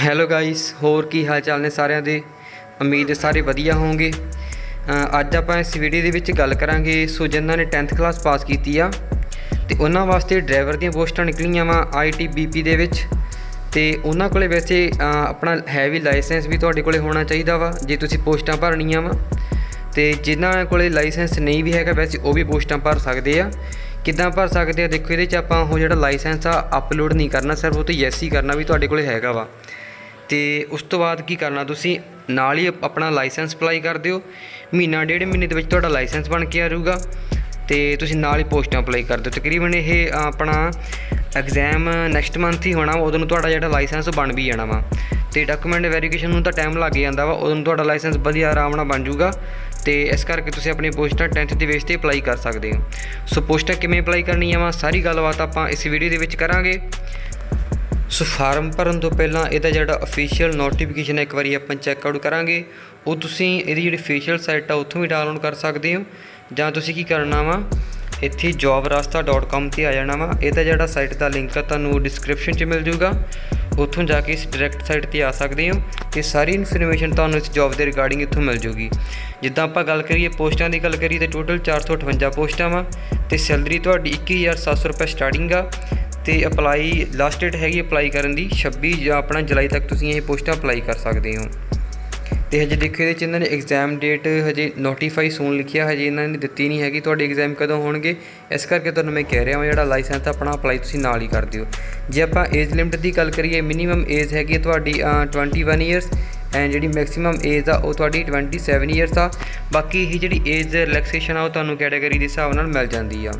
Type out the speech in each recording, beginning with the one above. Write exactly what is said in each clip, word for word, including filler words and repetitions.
Hello guys, होर की हाल चाल ने सारिਆਂ ਦੇ। उम्मीद सारे वधिया होंगे। अज आप इस वीडियो के विच गल करांगे सो जिन्होंने टेंथ क्लास पास की आ तो उन्होंने वास्ते ड्राइवर दी पोस्टां निकलियां वा आई टी बी पी दे विच। ते उन्होंने कोले वैसे अपना है भी लाइसेंस भी तुहाडे कोले होना चाहिए वा जे तुसीं पोस्टां भरनियां वा। तो जिन्होंने कोले लाइसेंस नहीं भी हैगा वैसे वो भी पोस्टां भर सकते हैं। किद्दां भर सकते हैं देखो, ये आपां वो जिहड़ा लाइसेंस आ अपलोड नहीं करना, सिर्फ वो तो यस ही करना भी तुहाडे कोले हैगा वा। तो उस तो बाद की करना, तुसीं नाल ही अपना लाइसेंस अप्लाई कर दिओ। महीना डेढ़ महीने दे विच तुहाडा लाइसेंस बन के आ जाऊगा तो तुसीं नाल ही पोस्टां अप्लाई कर दिओ। तकरीबन ये अपना एग्जाम नैक्सट मंथ ही होना, उदों तुहाडा जिहड़ा लाइसेंस बन भी जाना वा। तो डाकूमेंट वेरीफिकेशन नूं तां टाइम लग जांदा वा, उदों तुहाडा लाइसेंस वधिया आराम नाल बन जूगा। तो इस करके तुसीं अपनी पोस्टां टेंथ के बेस पर अप्लाई कर सकते हो। सो पोस्टां किवें अप्लाई करनियां वा सारी गलबात आपां इस वीडियो दे विच करांगे। सो फार्म भरन तो पहला इहदा जिहड़ा ऑफिशियल नोटिफिकेशन एक बारी आपां चैकआउट करांगे। वो तुसीं इहदी जिहड़ी ऑफिशियल साइट आ उत्थों भी डाउनलोड कर सकते हो, जां तुसीं की करना वा इत्थे जॉब रास्ता डॉट कॉम ते आ जाना वा। इहदा जिहड़ा साइट का लिंक तुहानूं डिस्क्रिप्शन च मिल जूगा, उत्थों जाके इस डायरैक्ट साइट पर आ सकते हो। तो सारी इन्फॉर्मेशन तुहानूं इस जॉब के रिगार्डिंग इत्थों मिल जूगी। जिद्दां आपां गल करिए पोस्टां की गल करिए तो टोटल चार सौ अठवंजा पोस्टां वा ते सैलरी तुहाडी इक्की हज़ार सत्त सौ रुपये स्टार्टिंग आ। तो अपलाई लास्ट डेट हैगी अपलाई करन दी छब्बी अपना जुलाई तक तुसीं ये पोस्टां अपलाई कर सकते हो। तो हजे देखो ये इन्होंने एग्जाम डेट हजे नोटिफाई सून लिखिया, हजे इन्होंने दिती नहीं हैगी तुहाडे एग्जाम कदों होणगे। इस करके तुहानूं मैं कह रहा जिहड़ा लाइसेंस अपना अपलाई तुसीं नाल ही कर दिओ। जे आपां एज लिमिट की गल करिए, मिनीमम एज हैगी तुहाडी ट्वेंटी वन ईयरस एंड जी मैक्सीमम एज आ तुहाडी ट्वेंटी सैवन ईयरस आ। बाकी ही जी एज रिलैक्सेशन आ वो तुहानूं कैटेगरी के हिसाब नाल मिल जाती आ।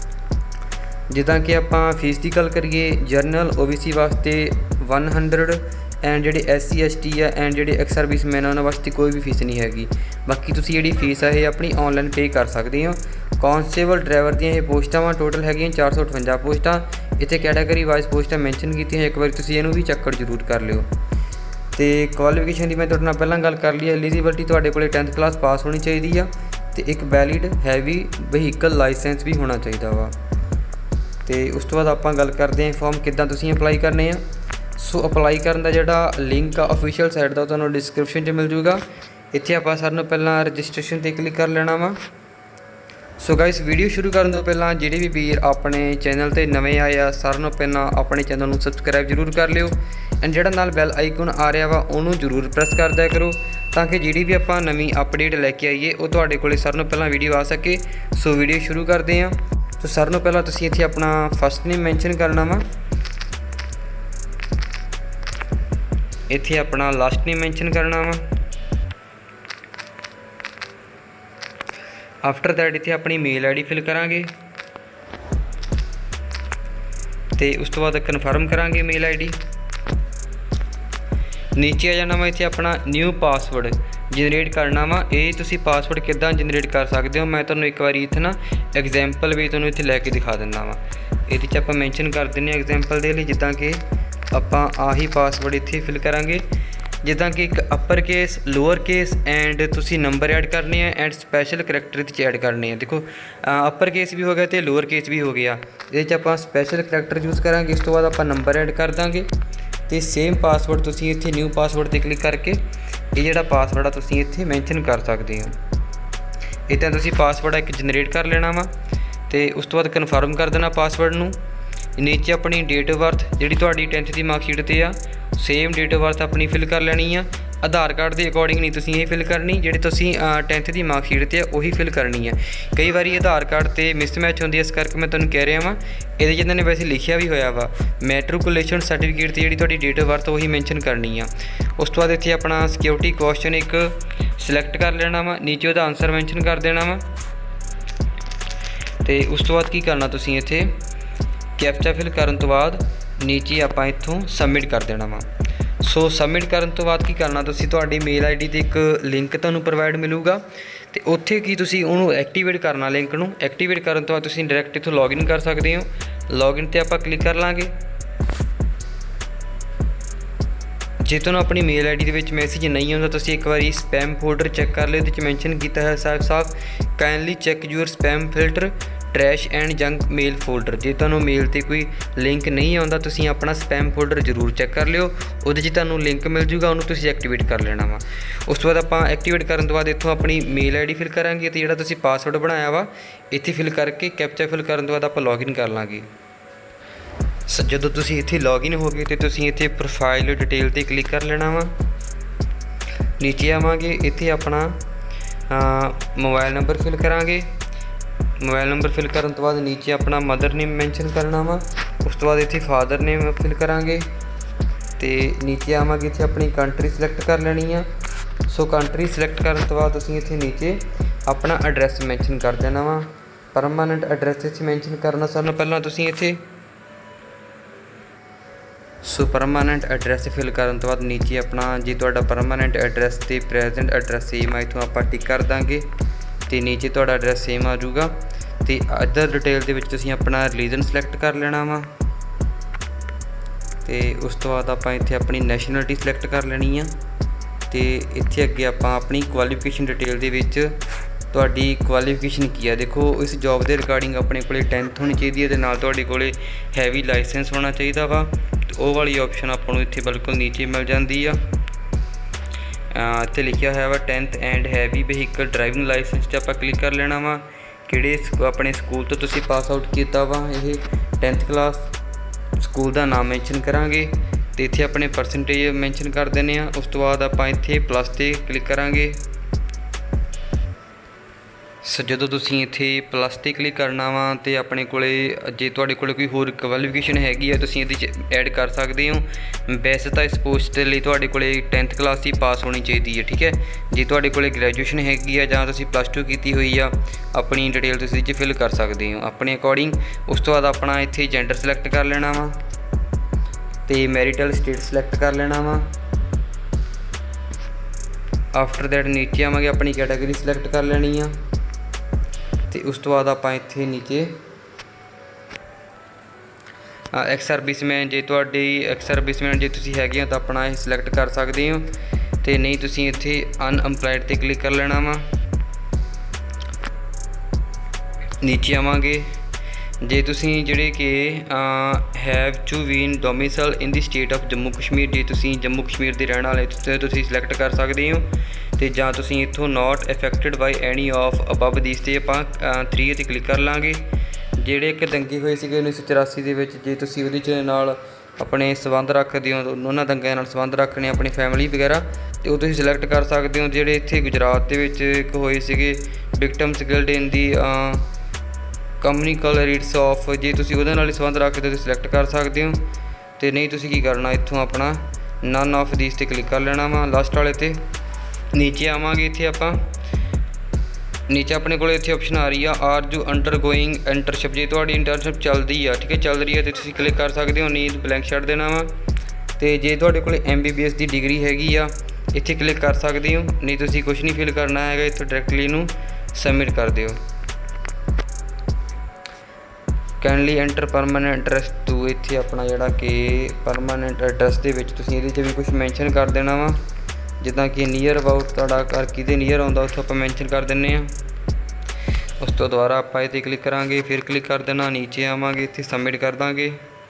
जिदा कि आप फीस की गल करिए, जरनल ओ बी सी वास्ते वन हंड्रड एंड जी एस सी एस टी है एंड जी एक्स सर्विस मैन उन्होंने वास्ते कोई भी फीस नहीं हैगी। बाकी तुसी जी फीस है ये अपनी ऑनलाइन पे कर सकते हो। कॉन्स्टेबल ड्राइवर दी ये पोस्टां वा टोटल हैगियां चार सौ अठवंजा पोस्टां। इत्थे कैटेगरी वाइज पोस्टां मैंशन कीतियां, एक बार तुसी इहनूं भी चक्कर जरूर कर लिओ। तो क्वालिफिकेशन की मैं तुहाडे नाल पहलां गल कर ली। एलीजिबिलिटी तुहाडे कोले टेंथ क्लास पास होनी चाहिए आ तो एक वैलिड हैवी वहीकल लाइसेंस भी होना चाहिए वा। तो उस तो बाद आप गल करते हैं फॉर्म किद्दां तुसीं अपलाई करने आ। सो अपलाई करन दा जिहड़ा लिंक आ ऑफिशियल साइट का तुहानूं डिस्क्रिप्शन च मिल जूगा। इत्थे आपां सारें नालों पहलां रजिस्ट्रेशन ते क्लिक कर लेना वा। सो गाइस वीडियो शुरू करन तो पहलां जिहड़े भी वीर अपने चैनल ते नवें आए आ सारें नालों पहलां अपने चैनल नूं सबसक्राइब जरूर कर लिओ एंड जिहड़ा नाल बैल आइकन आ रहा वा उहनूं जरूर प्रेस कर दिया करो ताकि जिहड़ी भी आपां नवीं अपडेट लैके आईए वो तुहाडे कोले सारें नालों पहलां वीडियो आ सके। सो वीडियो शुरू करते हैं। तो सारें नालों पहलां तुसीं इत्थे अपना फस्ट नेम मैंशन करना वा, इत्थे अपना लास्ट नेम मैंशन करना वा। आफ्टर दैट इत्थे अपनी मेल आई डी फिल करांगे तो उस तो बाद कन्फर्म करांगे मेल आई डी। नीचे आ जाना वा, इत्थे अपना न्यू पासवर्ड जनरेट करना वा। ये तुसीं पासवर्ड किद्दां जनरेट कर सकते हो, मैं तुहानूं एक बार इत्थे ना एग्जाम्पल भी तुहानूं इत्थे लैके दिखा दिंदा वा। इहदे च आपां मैंशन कर दिंदे हां एग्जाम्पल दे लई, जिद्दां कि आपां आही पासवर्ड इत्थे फिल करांगे। जिद्दां कि एक upper case lower case and तुसीं नंबर ऐड करने हैं एंड स्पैशल करैक्टर इत्थे ऐड करने हैं। देखो अपर केस भी हो गया तो लोअर केस भी हो गया। इहदे च आपां स्पैशल करैक्टर यूज़ करांगे, इस तो बाद आपां नंबर ऐड कर दांगे। तो सेम पासवर्ड तुसीं इत्थे न्यू पासवर्ड ते क्लिक करके ये जिहड़ा पासवर्ड आ तुसीं इत्थे मैंशन कर सकते हो। इदां तुसीं पासवर्ड एक जनरेट कर लेना वा तो उस तो बाद कन्फर्म कर देना पासवर्ड नूं। नीचे अपनी डेट ऑफ बर्थ जिहड़ी तुहाडी टेंथ की मार्कशीट ते आ सेम डेट ऑफ बर्थ अपनी फिल कर लेनी आ। आधार कार्ड के अकॉर्डिंग नहीं तुसीं ये फिल करनी, जिहड़ी तुसीं टेंथ की मार्कशीट ते उही फिल करनी है। कई बार आधार कार्ड ते मिसमैच होंदी है, इस करके मैं तुहानूं कह रहा वा। इहदे च इन्होंने वैसे लिखिया भी होया वा मैट्रिकुलेशन सर्टिफिकेट ते जिहड़ी तुहाडी डेट ऑफ बर्थ उही मैंशन करनी आ। उस तो बाद इत्थे अपना सिक्योरिटी क्वेश्चन एक सिलैक्ट कर लेना वा, नीचे उहदा आंसर मैंशन कर देना वा। तो उस तो बाद की करना तुसीं इत्थे कैप्चा फिल करन तो बाद नीचे आपां इत्थों सबमिट कर देना वा। सो सबमिट करन तो बाद की करना तुसीं तुहाडी मेल आई डी ते एक लिंक तुहानूं प्रोवाइड मिलूगा तो उत्थे की तुसीं उहनूं एक्टिवेट करना। लिंक नूं एक्टिवेट करन तो बाद तुसीं डायरैक्ट इत्थों लॉगिन कर सकते हो। लॉगिन ते आपां क्लिक कर लांगे। जे तुहानूं अपनी मेल आई डी दे विच मैसेज नहीं आउंदा तुसीं एक बारी स्पैम फोल्डर चैक कर लिओ, इहदे च मैंशन कीता है साफ साफ kindly check your spam filter trash and junk mail folder, जे तुहानूं मेल ते कोई लिंक नहीं आउंदा तुसीं अपना स्पैम फोल्डर जरूर चैक कर लिओ, उहदे 'च तुहानूं लिंक मिल जूगा, उहनूं तुसीं एक्टिवेट कर लेना वा। उस तो बाद आपां एक्टिवेट करन तो बाद इत्थों अपनी मेल आई डी फिल करांगे ते जिहड़ा तुसीं पासवर्ड बनाया वा इत्थे फिल करके कैप्चा फिल करन तो बाद आपां लॉगिन कर लांगे। जदों तुसीं इत्थे लॉगिन हो गए तो तुसीं इत्थे प्रोफाइल डिटेल ते क्लिक कर लेना वा। नीचे आवांगे, इत्थे अपना मोबाइल नंबर फिल करांगे। मोबाइल नंबर फिल करन तो बाद नीचे अपना मदर नेम मैंशन करना वा। उस तो बाद इत्थे फादर नेम फिल करांगे ते नीचे आवांगे, इत्थे अपनी कंट्री सिलेक्ट कर लेनी आ। सो कंट्री सिलेक्ट करन तो बाद तुसीं इत्थे नीचे अपना एड्रैस मैंशन कर देना वा। परमानेंट एड्रैस इत्थे मैंशन करना सारे नालों पहलां तुसीं इत्थे। सो परमानेंट एड्रैस फिल करन तो बाद नीचे अपना जे तुहाडा परमानेंट एड्रैस ते प्रेजेंट एड्रैस सेम आ, इत्थों आपां टिक कर दांगे ते नीचे तुहाडा एड्रैस सेम आ जूगा। ते अदर डिटेल दे विच तुसीं अपना रिलीजन सिलेक्ट कर लेना वा ते उस तो बाद आपां इत्थे अपनी नैशनैलिटी सिलेक्ट कर लेनी आ ते इत्थे अगे आपां अपनी क्वालीफिकेशन डिटेल दे विच तुहाडी क्वालीफिकेशन की है। देखो इस जॉब के रिगार्डिंग अपने को टेंथ होनी चाहिए ते नाल तुहाडे कोले हैवी लाइसेंस होना चाहिए वा। वो वाली ऑप्शन आपां नूं इत्थे बिल्कुल नीचे मिल जाती आ। इत्थे लिखिया है वा tenth and heavy vehicle driving licence ते आपां क्लिक कर लेना वा। किहड़े अपने स्कूल तो तुसीं पास आउट कीता वा, ये टेंथ क्लास स्कूल का नाम मैंशन करांगे ते इत्थे अपने परसेंटेज मैंशन कर देने आ। उस तो बाद आपां इत्थे प्लस ते क्लिक करांगे। सो जदों तुसीं इत्थे प्लस ते क्लिक करना वा ते अपने कोले जे तुहाडे कोले कोई होर क्वालीफिकेशन हैगी है तुसीं इहदे च ऐड कर सकदे हो। वैसे तो इस पोस्ट दे लई तुहाडे कोले टेंथ क्लास ही पास होनी चाहिए है, ठीक है। जे तुहाडे कोले ग्रैजुएशन हैगी है जां तुसीं प्लस टू कीती हुई आ, अपनी डिटेल तुसीं इह च फिल कर सकदे हो अपने अकॉर्डिंग। उस तो बाद अपना इत्थे जेंडर सिलेक्ट कर लेना वा ते मैरिटल स्टेट सिलेक्ट कर लेना वा। आफ्टर दैट नीचे आवांगे, अपनी कैटेगरी सिलेक्ट कर लेनी आ ते उस तो बाद आपां इत्थे नीचे एक्स सर्विसमैन, जे तुहाडी एक्स सर्विसमैन जे तुसीं हैगे हो तो अपना ये सिलेक्ट कर सकदे हो ते नहीं तुसीं इत्थे अनएम्पलॉयड ते क्लिक कर लेना वा। नीचे आवांगे, जे तुसीं जिहड़े कि have to been domicile in the state of Jammu Kashmir, जे तुसीं जम्मू कश्मीर दे रहण वाले तुसीं सिलेक्ट कर सकदे हो ते जां तुसीं इत्थों not affected by any of above these ते आपां थ्री ते क्लिक कर लांगे। ਜਿਹੜੇ ਇੱਕ दंगे ਹੋਏ ਸੀਗੇ उन्नीस सौ चौरासी ਦੇ ਵਿੱਚ, ਜੇ ਤੁਸੀਂ ਉਹਦੇ 'ਚ ਨਾਲ ਆਪਣੇ ਸੰਬੰਧ ਰੱਖਦੇ ਹੋ, ਉਹਨਾਂ ਦੰਗਿਆਂ ਨਾਲ ਸੰਬੰਧ ਰੱਖਣੇ ਆਪਣੀ ਫੈਮਿਲੀ ਵਗੈਰਾ, ਤੇ ਉਹ ਤੁਸੀਂ ਸਿਲੈਕਟ ਕਰ ਸਕਦੇ ਹੋ। ਜਿਹੜੇ ਇੱਥੇ ਗੁਜਰਾਤ ਦੇ ਵਿੱਚ ਇੱਕ ਹੋਏ ਸੀਗੇ victims killed in the communal riots of, ਜੇ ਤੁਸੀਂ ਉਹਦੇ ਨਾਲ ਹੀ ਸੰਬੰਧ ਰੱਖਦੇ ਹੋ ਤੁਸੀਂ ਸਿਲੈਕਟ ਕਰ ਸਕਦੇ ਹੋ ਤੇ ਨਹੀਂ ਤੁਸੀਂ ਕੀ ਕਰਨਾ ਇੱਥੋਂ ਆਪਣਾ ਨਨ ਆਫ ਦੀਸ ਤੇ ਕਲਿੱਕ ਕਰ ਲੈਣਾ ਵਾ ਲਾਸਟ ਵਾਲੇ ਤੇ। नीचे आवांगे, इत्थे आपां नीचे अपने को इत्थे ऑप्शन आ रही है are you undergoing internship, जे तुहाडी इंटरशिप चलदी है, ठीक है चल रही है तो तुसीं क्लिक कर सकते हो, नींद ब्लैंक छड्ड देना वा। तो जे तुहाडे कोल एम बी बी एस की डिग्री हैगी आ इत्थे क्लिक कर सकते हो, नहीं तुसीं कुछ नहीं फिल करना है, इत्थे डायरैक्टली इनू सबमिट कर दिओ। Kindly enter permanent address too, इत्थे अपना जिहड़ा कि परमानेंट एड्रैस दे विच तुसीं इहदे च भी कुछ मैंशन कर देना वा, जिदा कि नीयर अबाउट तुहाडा घर किहदे नीयर आउंदा उत्थों आपां मैंशन कर दिंदे आ। उस तो दोबारा आपां इत्थे क्लिक करांगे, फिर क्लिक कर देना, नीचे आवांगे इत्थे सबमिट कर दांगे।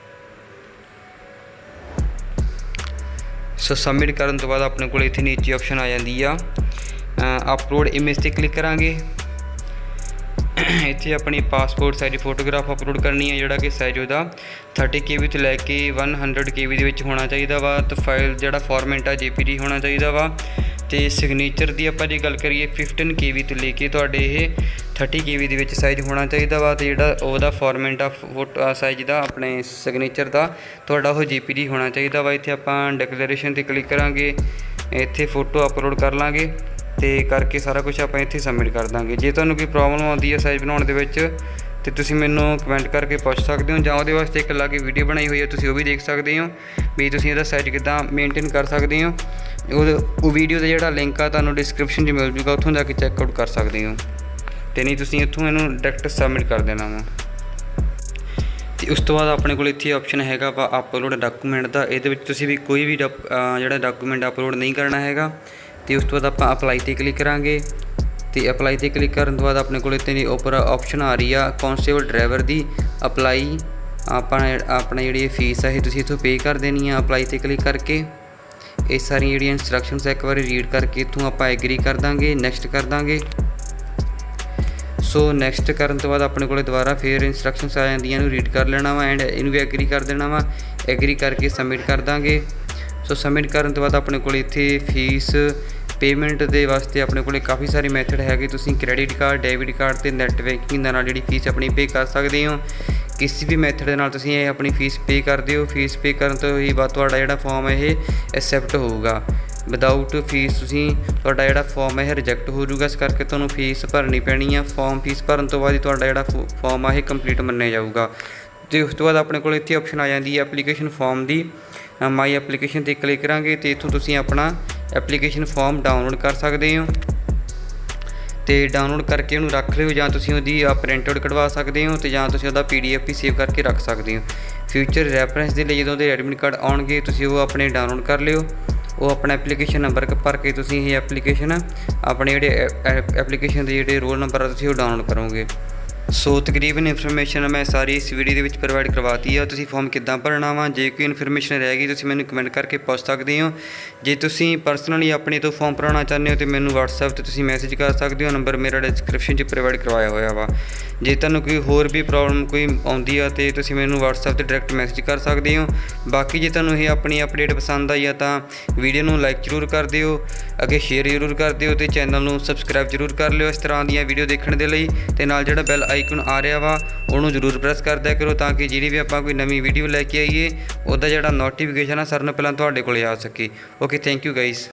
सो सबमिट करन तो बाद अपने कोल इत्थे नीचे ऑप्शन आ जांदी आ अपलोड इमेज ते क्लिक करांगे। इत्थे अपनी पासपोर्ट साइज फोटोग्राफ अपलोड करनी है, जिहड़ा कि साइज उहदा थर्टी के बी तो लैके वन हंड्रड के बी दे विच होना चाहिए वा। तो फाइल जिहड़ा फॉर्मेट आ जे पी डी होना चाहिए वा। तो सिग्नेचर की आपां जे गल करिए फिफ्टीन के बी तो लेके तुहाडे इह थर्टी के बी दे विच साइज होना चाहिए वा। तो जिहड़ा उहदा फॉर्मेट आ फोटो साइज का अपने सिग्नेचर का तुहाडा ओह जे पी डी होना चाहिए वा। इत्थे आपां डिक्लेरेशन ते क्लिक करांगे, इत्थे फोटो अपलोड कर लांगे ते करके सारा कुछ आपां इत्थे सबमिट कर दांगे। जे तुहानूं कोई प्रॉब्लम आउंदी है साइज बनाउण दे विच ते तुसीं मैनूं कमेंट करके पुछ सकदे हो, जां उहदे वास्ते एक अलग वीडियो बनाई हुई है तुसीं ओह भी देख सकदे हो भी तुसीं इहदा साइज किद्दां मेनटेन कर सकदे हो। ਉਹ ਵੀਡੀਓ ਦਾ ਜਿਹੜਾ ਲਿੰਕ ਆ ਤੁਹਾਨੂੰ ਡਿਸਕ੍ਰਿਪਸ਼ਨ 'ਚ ਮਿਲ ਜੂਗਾ, ਉੱਥੋਂ ਜਾ ਕੇ ਚੈੱਕ ਆਊਟ ਕਰ ਸਕਦੇ ਹੋ ਤੇ ਨਹੀਂ ਤੁਸੀਂ ਇੱਥੋਂ ਇਹਨੂੰ ਡਾਇਰੈਕਟ ਸਬਮਿਟ ਕਰ ਦੇਣਾ ਵਾ। ਤੇ ਉਸ ਤੋਂ ਬਾਅਦ ਆਪਣੇ ਕੋਲ ਇੱਥੇ ਆਪਸ਼ਨ ਹੈਗਾ ਵਾ ਅਪਲੋਡ ਡਾਕੂਮੈਂਟ ਦਾ, ਇਹਦੇ ਵਿੱਚ ਤੁਸੀਂ ਵੀ ਕੋਈ ਵੀ ਜਿਹੜਾ ਡਾਕੂਮੈਂਟ ਅਪਲੋਡ ਨਹੀਂ ਕਰਨਾ ਹੈਗਾ। ਤੇ ਉਸ ਤੋਂ ਬਾਅਦ ਆਪਾਂ ਅਪਲਾਈ 'ਤੇ ਕਲਿੱਕ ਕਰਾਂਗੇ ਤੇ ਅਪਲਾਈ ਤੇ ਕਲਿੱਕ ਕਰਨ ਤੋਂ ਬਾਅਦ ਆਪਣੇ ਕੋਲ ਇੱਥੇ ਉੱਪਰ ਆਪਸ਼ਨ ਆ ਰਹੀ ਆ ਕਾਂਸਟੇਬਲ ਡਰਾਈਵਰ ਦੀ ਅਪਲਾਈ। ਆਪਾਂ ਆਪਣਾ ਜਿਹੜੀ ਫੀਸ ਹੈ ਇਹ ਤੁਸੀਂ ਇੱਥੋਂ ਪੇ ਕਰ ਦੇਣੀ ਆ ਅਪਲਾਈ ਤੇ ਕਲਿੱਕ ਕਰਕੇ। ਇਹ ਸਾਰੀਆਂ ਜਿਹੜੀਆਂ ਇੰਸਟਰਕਸ਼ਨਸ ਇੱਕ ਵਾਰੀ ਰੀਡ ਕਰਕੇ ਇੱਥੋਂ ਆਪਾਂ ਐਗਰੀ ਕਰ ਦਾਂਗੇ, ਨੈਕਸਟ ਕਰ ਦਾਂਗੇ। ਸੋ ਨੈਕਸਟ ਕਰਨ ਤੋਂ ਬਾਅਦ ਆਪਣੇ ਕੋਲ ਦੁਬਾਰਾ ਫਿਰ ਇੰਸਟਰਕਸ਼ਨਸ ਆ ਜਾਂਦੀਆਂ, ਇਹਨੂੰ ਰੀਡ ਕਰ ਲੈਣਾ ਵਾ ਐਂਡ ਇਹਨੂੰ ਵੀ ਐਗਰੀ ਕਰ ਦੇਣਾ ਵਾ। ਐਗਰੀ ਕਰਕੇ ਸਬਮਿਟ ਕਰ ਦਾਂਗੇ। ਸੋ ਸਬਮਿਟ ਕਰਨ ਤੋਂ ਬਾਅਦ ਆਪਣੇ ਕੋਲ ਇੱਥੇ ਫੀਸ ਪੇਮੈਂਟ ਦੇ ਵਾਸਤੇ ਆਪਣੇ ਕੋਲ ਕਾफ़ੀ ਸਾਰੇ ਮੈਥਡ ਹੈਗੇ। ਤੁਸੀਂ ਕ੍ਰੈਡਿਟ ਕਾਰਡ, ਡੈਬਿਟ ਕਾਰਡ ਤੇ ਨੈੱਟ ਬੈਂਕਿੰਗ ਦੇ ਨਾਲ ਜਿਹੜੀ ਫੀਸ ਆਪਣੀ ਪੇ ਕਰ ਸਕਦੇ ਹੋ। ਕਿਸੇ ਵੀ ਮੈਥਡ ਦੇ ਨਾਲ ਤੁਸੀਂ ਇਹ ਆਪਣੀ ਫੀਸ ਪੇ ਕਰਦੇ ਹੋ। ਫੀਸ ਪੇ ਕਰਨ ਤੋਂ ਹੀ ਬਾਅਦ ਤੁਹਾਡਾ ਜਿਹੜਾ ਫਾਰਮ ਹੈ ਇਹ ਐਕਸੈਪਟ ਹੋਊਗਾ। ਵਿਦਾਊਟ ਫੀਸ ਤੁਸੀਂ ਤੁਹਾਡਾ ਜਿਹੜਾ ਫਾਰਮ ਹੈ ਰਿਜੈਕਟ ਹੋ ਜਾਊਗਾ, ਇਸ ਕਰਕੇ ਤੁਹਾਨੂੰ ਫੀਸ ਭਰਨੀ ਪੈਣੀ ਆ। ਫਾਰਮ ਫੀਸ ਭਰਨ ਤੋਂ ਬਾਅਦ ਹੀ ਤੁਹਾਡਾ ਜਿਹੜਾ ਫਾਰਮ ਆ ਇਹ ਕੰਪਲੀਟ ਮੰਨਿਆ ਜਾਊਗਾ। ਅਤੇ ਉਸ ਤੋਂ ਬਾਅਦ ਆਪਣੇ ਕੋਲ ਇੱਥੇ ਆਪਸ਼ਨ ਆ ਜਾਂਦੀ ਹੈ ਐਪਲੀਕੇਸ਼ਨ ਫਾਰਮ ਦੀ। ਮਾਈ ਐਪਲੀਕੇਸ਼ਨ 'ਤੇ ਕਲਿੱਕ ਕਰਾਂਗੇ ਅਤੇ ਇੱਥੋਂ ਤੁਸੀਂ ਆਪਣਾ ਐਪਲੀਕੇਸ਼ਨ ਫਾਰਮ ਡਾਊਨਲੋਡ ਕਰ ਸਕਦੇ ਹੋ ਅਤੇ ਡਾਊਨਲੋਡ ਕਰਕੇ ਉਹਨੂੰ ਰੱਖ ਲਿਓ, ਜਾਂ ਤੁਸੀਂ ਉਹਦੀ ਪ੍ਰਿੰਟ ਆਊਟ ਕਢਵਾ ਸਕਦੇ ਹੋ ਅਤੇ ਜਾਂ ਤੁਸੀਂ ਉਹਦਾ ਪੀ ਡੀ ਐਫ ਵੀ ਸੇਵ ਕਰਕੇ ਰੱਖ ਸਕਦੇ ਹੋ। ਫਿਊਚਰ ਰੈਫਰੈਂਸ ਦੇ ਲਈ ਜਦੋਂ ਉਹਦੇ ਐਡਮਿਟ ਕਾਰਡ ਆਉਣਗੇ ਤੁਸੀਂ ਉਹ ਆਪਣੇ ਡਾਊਨਲੋਡ ਕਰ ਲਿਓ। ਉਹ ਆਪਣਾ ਐਪਲੀਕੇਸ਼ਨ ਨੰਬਰ ਭਰ ਕੇ ਤੁਸੀਂ ਇਹ ਐਪਲੀਕੇਸ਼ਨ ਆਪਣੇ ਜਿਹੜੇ ਐਪਲੀਕੇਸ਼ਨ ਦੇ ਜਿਹੜੇ ਰੋਲ ਨੰਬਰ ਆ ਤੁਸੀਂ ਉਹ ਡਾਊਨਲੋਡ ਕਰੋਗੇ। ਸੋ ਤਕਰੀਬਨ ਇਨਫੋਰਮੇਸ਼ਨ ਮੈਂ ਸਾਰੀ ਇਸ ਵੀਡੀਓ ਦੇ ਵਿੱਚ ਪ੍ਰੋਵਾਈਡ ਕਰਵਾਤੀ ਆ। ਤੁਸੀਂ ਫਾਰਮ ਕਿੱਦਾਂ ਭਰਨਾ ਵਾ, ਜੇ ਕੋਈ ਇਨਫੋਰਮੇਸ਼ਨ ਰਹਿ ਗਈ ਤੁਸੀਂ ਮੈਨੂੰ ਕਮੈਂਟ ਕਰਕੇ ਪੁੱਛ ਸਕਦੇ ਹੋ। ਜੇ ਤੁਸੀਂ ਪਰਸਨਲੀ ਆਪਣੇ ਤੋਂ ਫਾਰਮ ਭਰਾਉਣਾ ਚਾਹੁੰਦੇ ਹੋ ਤਾਂ ਮੈਨੂੰ ਵਟਸਐਪ 'ਤੇ ਤੁਸੀਂ ਮੈਸੇਜ ਕਰ ਸਕਦੇ ਹੋ। ਨੰਬਰ ਮੇਰਾ ਡਿਸਕ੍ਰਿਪਸ਼ਨ 'ਚ ਪ੍ਰੋਵਾਈਡ ਕਰਵਾਇਆ ਹੋਇਆ ਵਾ। ਜੇ ਤੁਹਾਨੂੰ ਕੋਈ ਹੋਰ ਵੀ ਪ੍ਰੋਬਲਮ ਕੋਈ ਆਉਂਦੀ ਆ ਤਾਂ ਤੁਸੀਂ ਮੈਨੂੰ ਵਟਸਐਪ 'ਤੇ ਡਾਇਰੈਕਟ ਮੈਸੇਜ ਕਰ ਸਕਦੇ ਹੋ। ਬਾਕੀ ਜੇ ਤੁਹਾਨੂੰ ਇਹ ਆਪਣੀ ਅਪਡੇਟ ਪਸੰਦ ਆਈ ਆ ਤਾਂ ਵੀਡੀਓ ਨੂੰ ਲਾਈਕ ਜ਼ਰੂਰ ਕਰ ਦਿਓ, ਅੱਗੇ ਸ਼ੇਅਰ ਜ਼ਰੂਰ ਕਰ ਦਿਓ ਅਤੇ ਚੈਨਲ ਨੂੰ ਸਬਸਕ੍ਰਾਈਬ ਜ਼ਰੂਰ ਕਰ ਲਿਓ ਇਸ ਤਰ੍ਹਾਂ ਦੀਆਂ ਵੀਡੀਓ ਦੇਖਣ ਦੇ ਲਈ। ਅਤੇ ਨਾਲ ਜਿਹੜਾ ਬੈਲ ਆਈਕਨ ਆ ਰਿਹਾ ਵਾ ਉਹਨੂੰ ਜ਼ਰੂਰ ਪ੍ਰੈਸ ਕਰ ਦਿਆ ਕਰੋ ਤਾਂ ਕਿ ਜਿਹੜੀ ਵੀ ਆਪਾਂ ਕੋਈ ਨਵੀਂ ਵੀਡੀਓ ਲੈ ਕੇ ਆਈਏ ਉਹਦਾ ਜਿਹੜਾ ਨੋਟੀਫਿਕੇਸ਼ਨ ਆ ਸਾਰਿਆਂ ਨਾਲੋਂ ਪਹਿਲਾਂ ਤੁਹਾਡੇ ਕੋਲ ਆ ਸਕੇ। Okay, thank you guys.